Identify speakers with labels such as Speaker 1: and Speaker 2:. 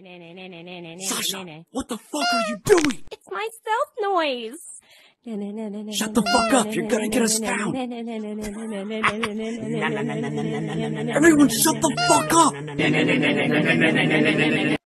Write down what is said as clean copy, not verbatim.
Speaker 1: Sasha, what the fuck are you doing?
Speaker 2: It's my stealth noise.
Speaker 1: Shut the fuck up, you're gonna get us found. Everyone shut the fuck up.